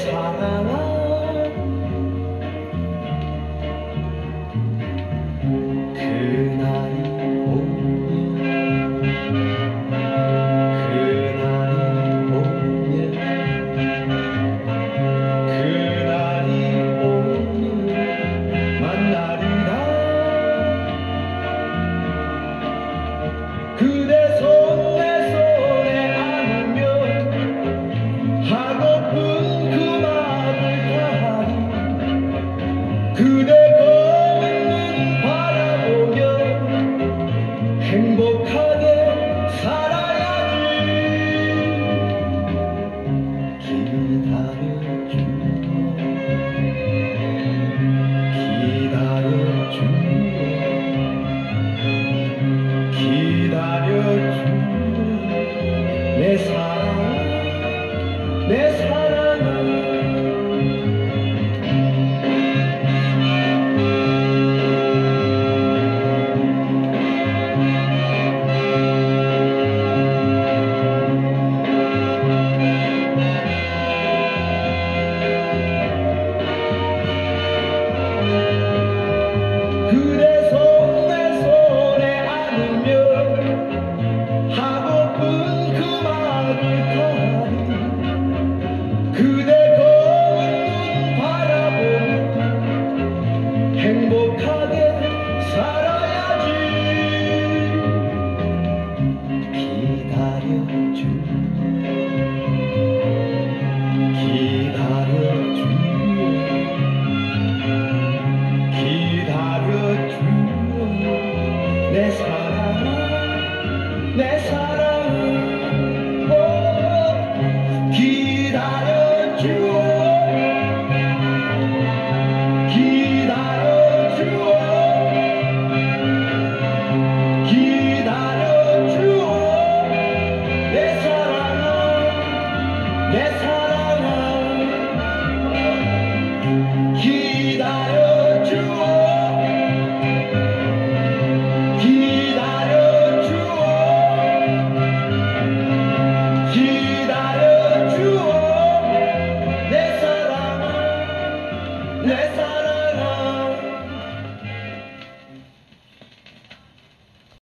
사랑아 그날이 오면 만나리라 그대 손 내 손에 안으면 하고픈 그 말을 다하리 그대 검은 눈 바라보며 행복하게 살아야지 기다려주오 내 사랑아 내 사랑아 그대 손 내 손에 안으며 하고픈 그 말을 다하리 그대 검은 눈 바라보며 행복하게 살아야지 기다려주오 내 사랑아 내 사랑아